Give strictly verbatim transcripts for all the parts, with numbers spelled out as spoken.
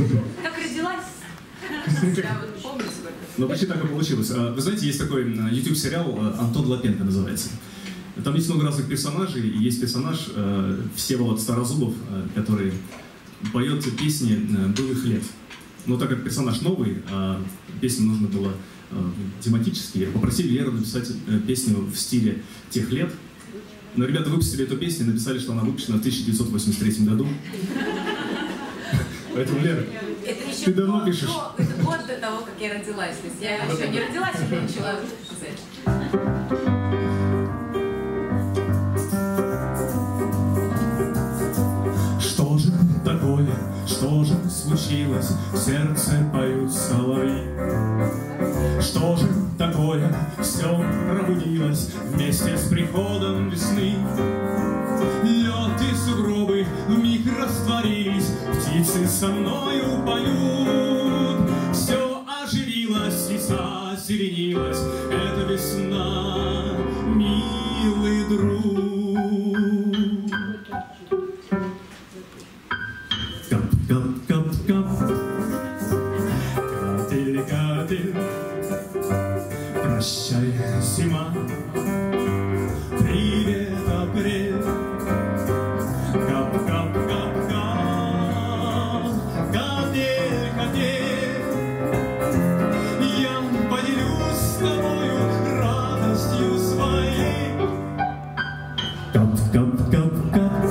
Как родилась? Ну, почти так и получилось. Вы знаете, есть такой YouTube-сериал «Антон Лапенко» называется. Там есть много разных персонажей, и есть персонаж Всеволод Старозубов, который поет песни былых лет. Но так как персонаж новый, а песню нужно было тематически, попросили Леру написать песню в стиле тех лет. Но ребята выпустили эту песню и написали, что она выпущена в тысяча девятьсот восемьдесят третьем году. Поэтому, Лера, ты давно пишешь. Это год до того, как я родилась. То есть я еще не родилась, уже начала писать. Что же такое, что же случилось, в сердце поют соловьи? Что же такое, все пробудилось вместе с приходом весны? Лед и сугробы вмиг растворились, птицы со мною поют. Все оживилось и зазеленилось, это весна, милый друг. Кап-кап-кап-кап, капель-капель, прощай, зима, привет, апрель. Кап-кап-кап-кап, капель-капель, я поделюсь с тобою радостью своей. Кап-кап-кап-кап,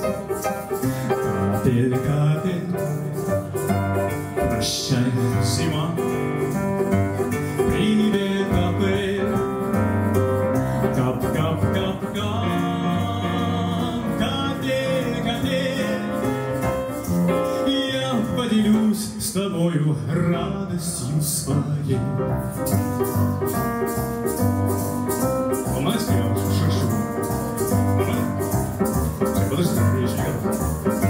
капель-капель, прощай, зима, привет, апрель. Кап-кап-кап-кап, капель-капель, я поделюсь с тобою радостью своей. Ломайся, я уже шершу. Ломай. Подожди, я еще не готов.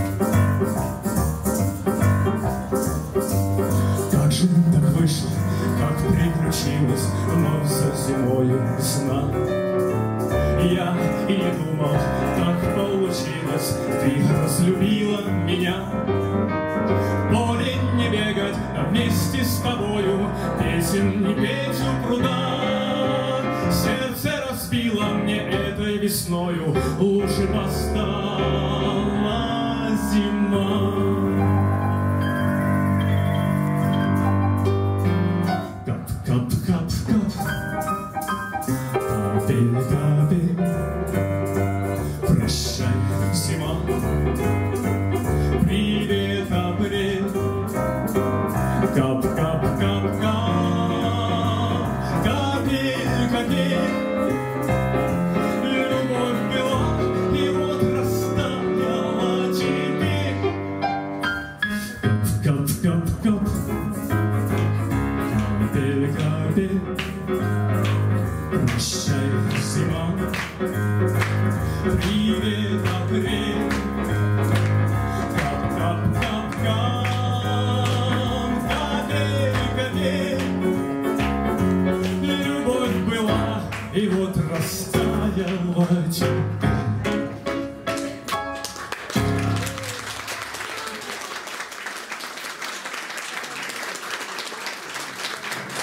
Как же так вышло, как приключилось вновь за зимою весна? Я и не думал, так получилось, ты разлюбила меня. В поле не бегать, а вместе с тобою песен не петь у пруда. Сердце разбило мне этой весною, лучше постала зима. Кап-кап-кап-кап, капель-капель, прощай, зима, привет, апрель. Кап-кап-кап-кап, капель-капель, любовь была и вот растаяла теперь. Кап-кап-кап-кап, капель-капель, прощай, зима, привет, апрель. Кап-кап-кап-кап, капель-капель, любовь была и вот растаяла теперь.